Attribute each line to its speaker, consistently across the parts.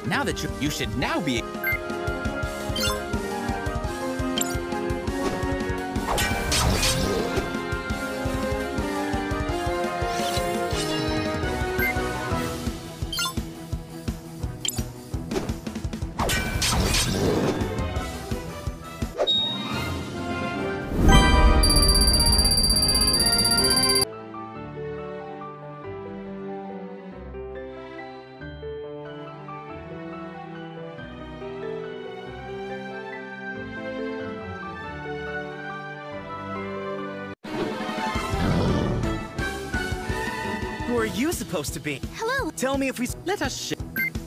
Speaker 1: Now that you should now be...
Speaker 2: Who are you supposed to be?
Speaker 3: Hello.
Speaker 2: Tell me if we... Let us share.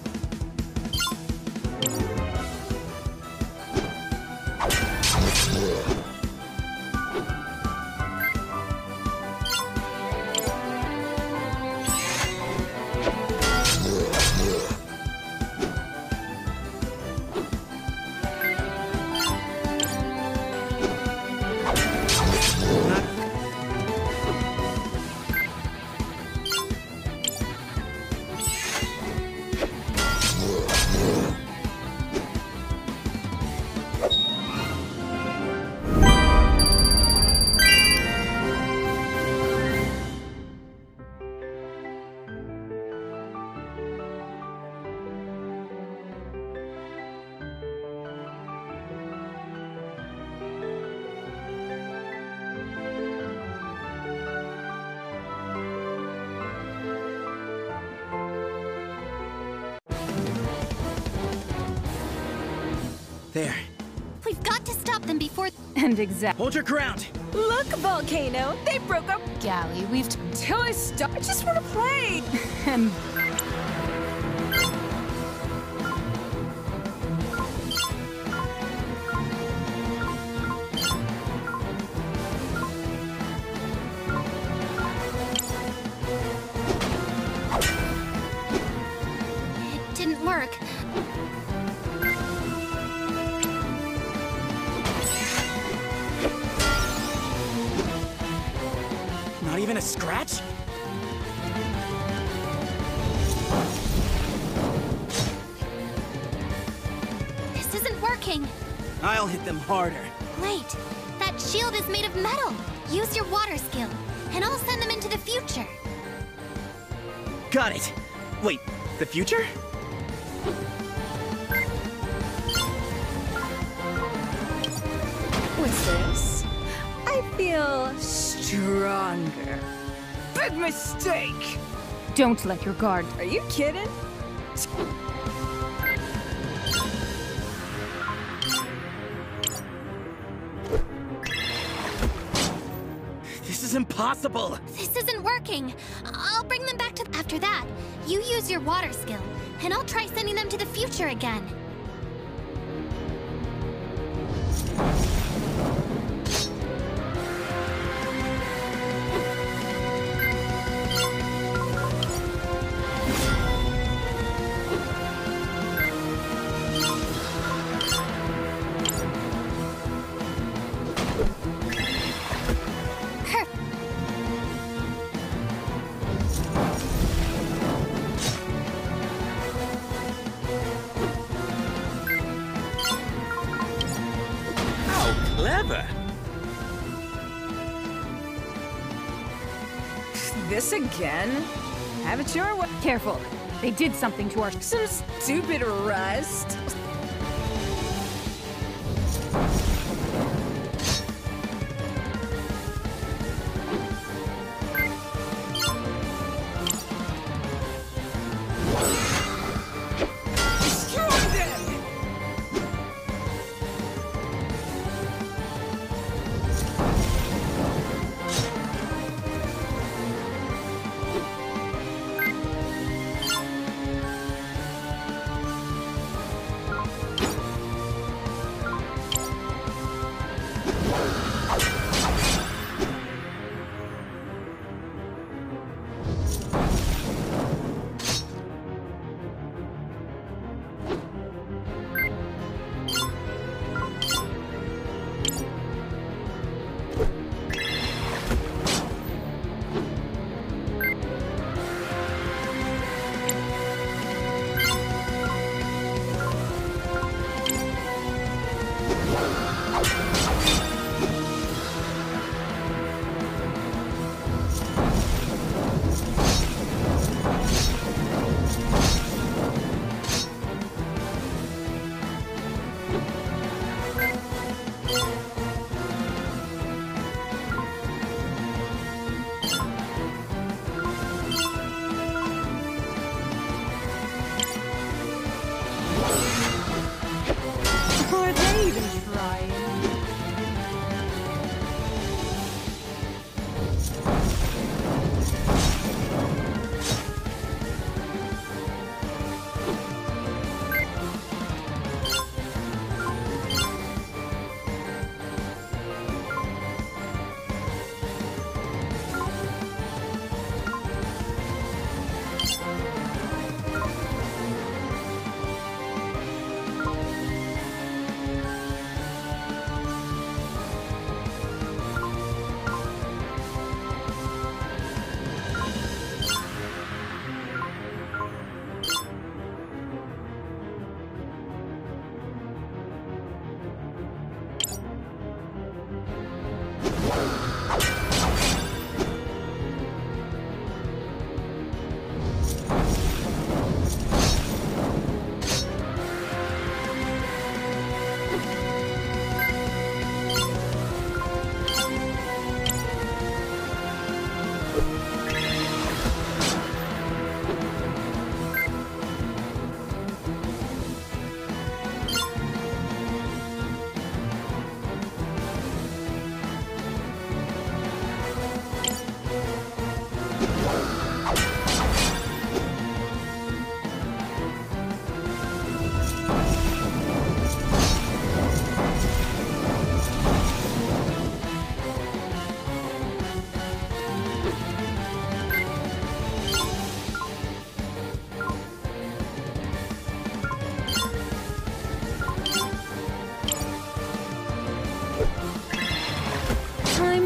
Speaker 2: There.
Speaker 3: We've got to stop them before...
Speaker 4: And exact.
Speaker 2: Hold your ground.
Speaker 4: Look, Volcano, they broke up. Gally, we've till I stop. I just want to play. And
Speaker 3: It didn't work.
Speaker 2: Not even a scratch?
Speaker 3: This isn't working.
Speaker 2: I'll hit them harder.
Speaker 3: Wait, that shield is made of metal. Use your water skill, and I'll send them into the future.
Speaker 2: Got it. Wait, the future?
Speaker 4: what's this? I feel stronger. Big mistake. Don't let your guard. Are you kidding?
Speaker 2: This is impossible.
Speaker 3: This isn't working. I'll bring them back to... After that, you use your water skill, and I'll try sending them to the future again.
Speaker 2: Clever.
Speaker 4: This again? Have it your way. Careful. They did something to our... Some stupid rust.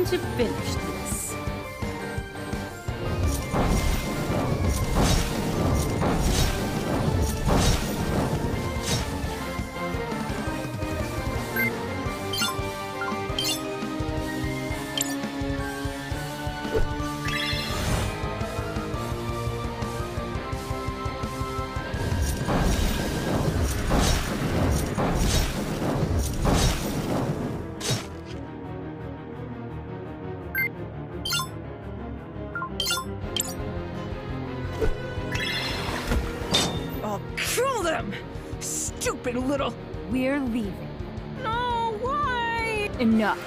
Speaker 4: to finish this.
Speaker 5: I'll kill them! Stupid little...
Speaker 4: We're leaving.
Speaker 5: No, why?
Speaker 4: Enough.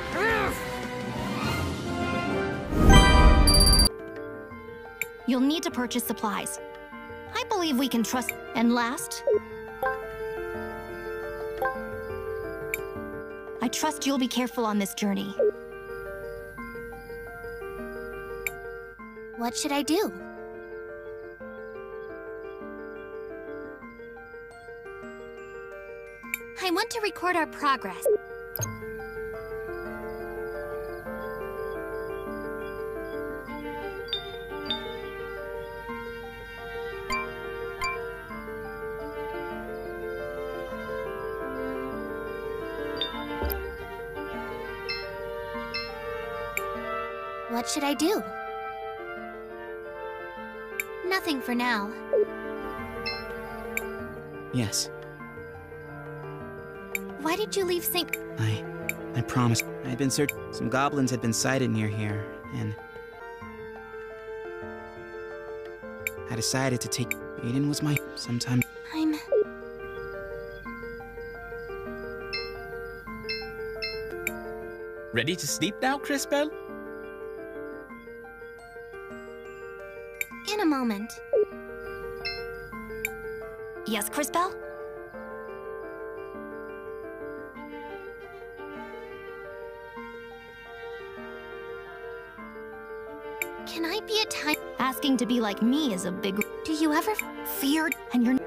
Speaker 6: You'll need to purchase supplies. I believe we can trust... And last... I trust you'll be careful on this journey.
Speaker 3: What should I do? I want to record our progress. What should I do? Nothing for now.
Speaker 2: Yes,
Speaker 3: Why did you leave St.
Speaker 2: I promised. I had been searching. Some goblins had been sighted near here, and I decided to take... Aiden was my... Sometime...
Speaker 3: I'm...
Speaker 1: Ready to sleep now, Crispell?
Speaker 3: In a moment.
Speaker 6: Yes, Crispell?
Speaker 3: Can I be a time...
Speaker 6: Asking to be like me is a big...
Speaker 3: Do you ever...
Speaker 6: Feared, and you're...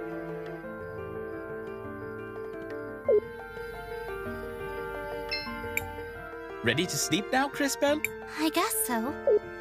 Speaker 1: Ready to sleep now, Crispell?
Speaker 3: I guess so.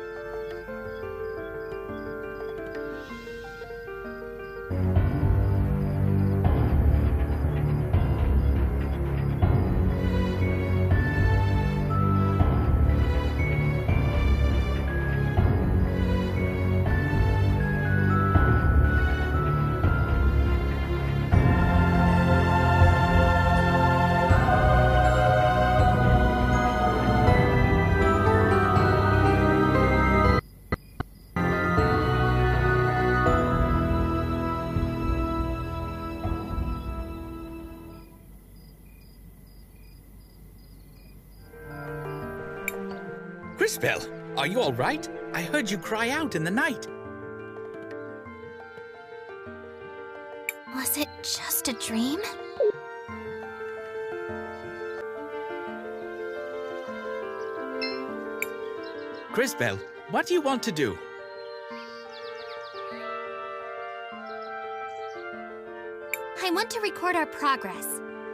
Speaker 1: Crispell, are you all right? I heard you cry out in the night.
Speaker 3: Was it just a dream?
Speaker 1: Crispell, what do you want to do?
Speaker 3: I want to record our progress.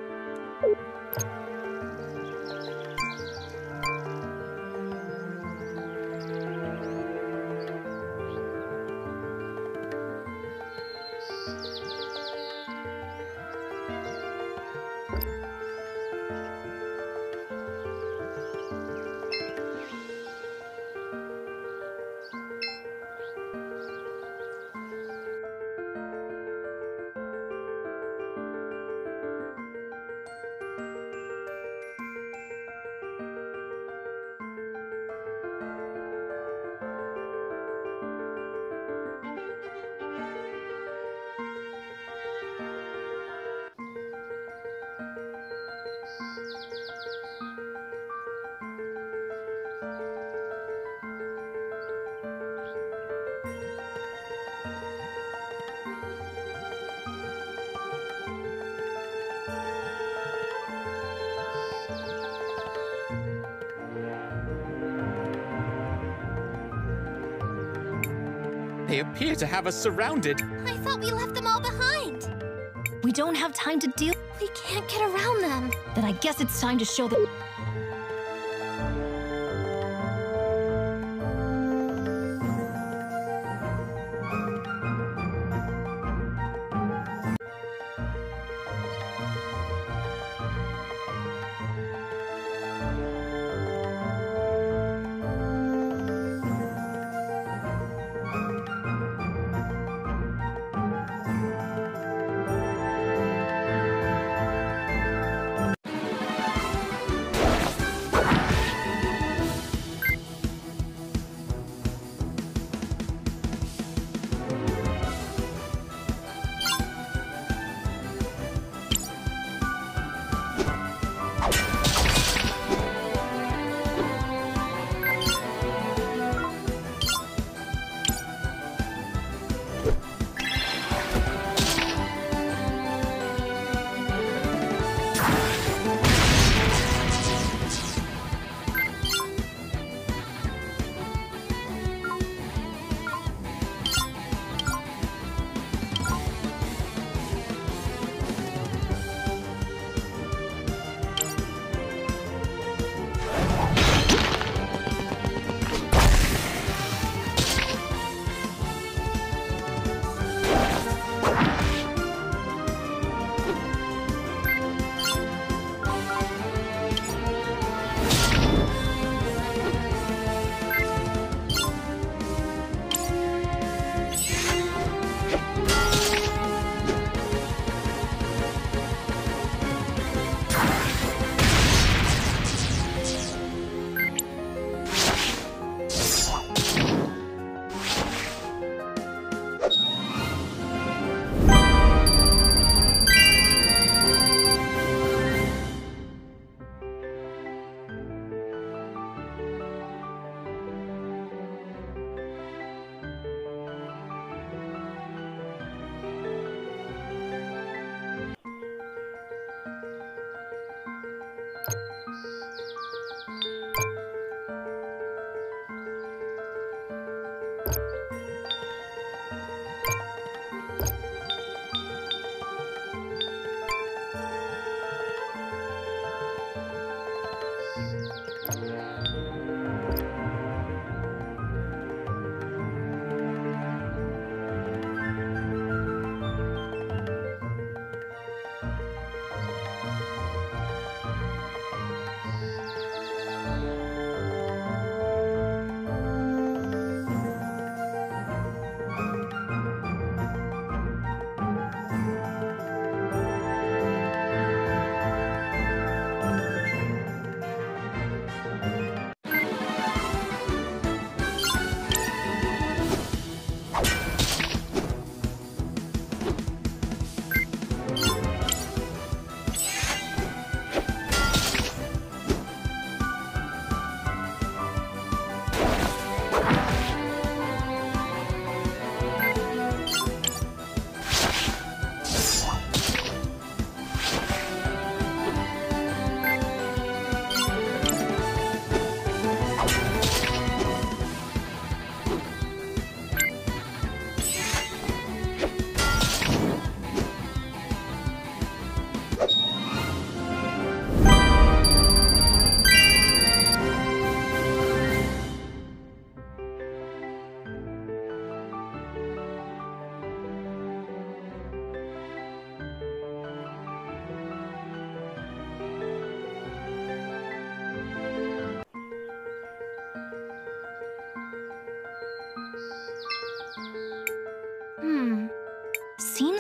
Speaker 1: They appear to have us surrounded.
Speaker 3: I thought we left them all behind.
Speaker 6: We don't have time to deal...
Speaker 3: We can't get around them.
Speaker 6: Then I guess it's time to show them...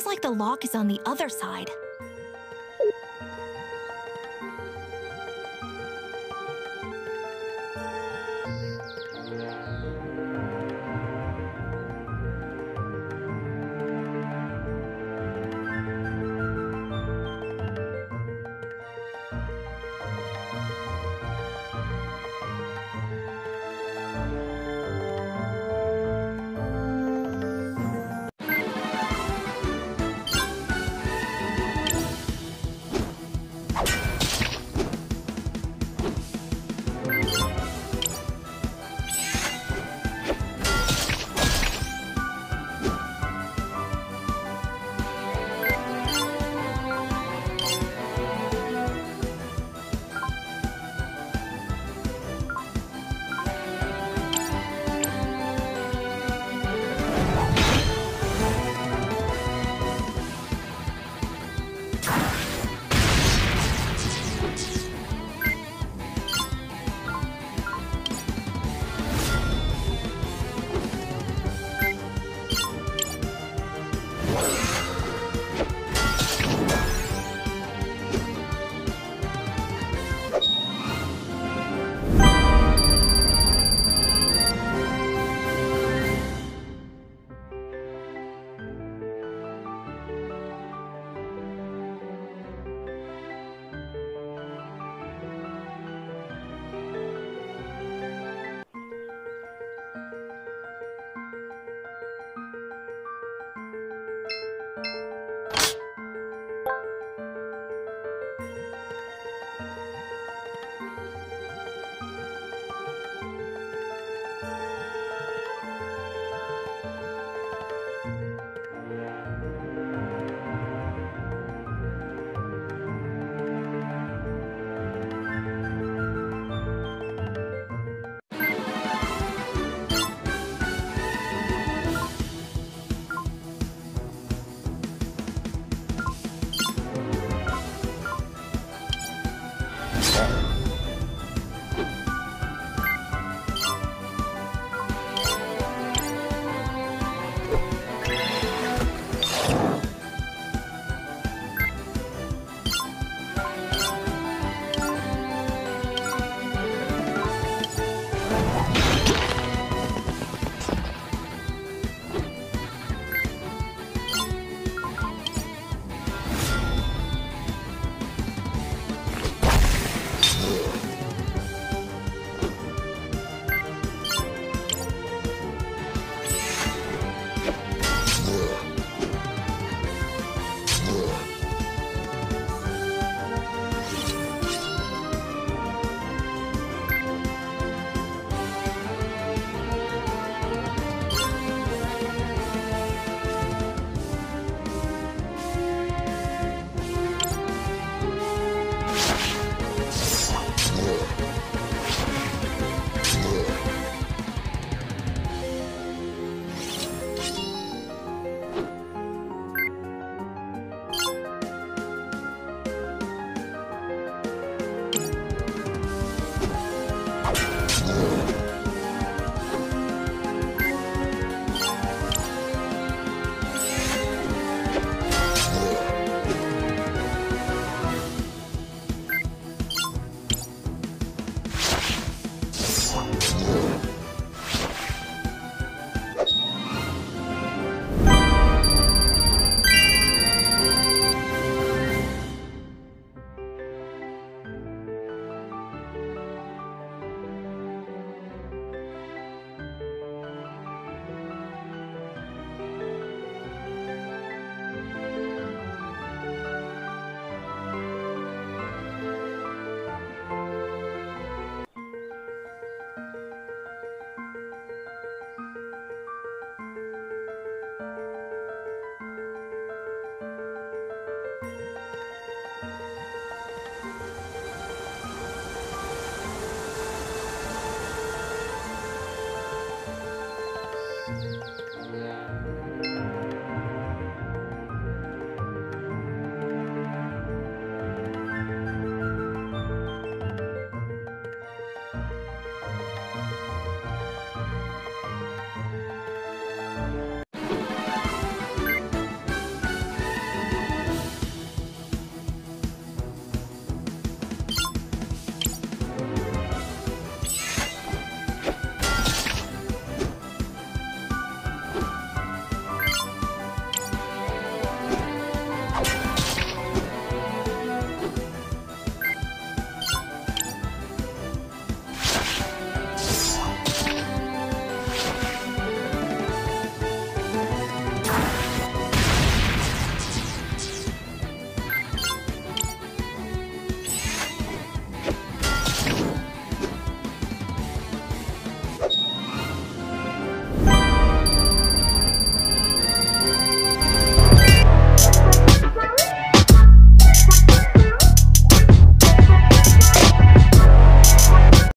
Speaker 6: like the lock is on the other side.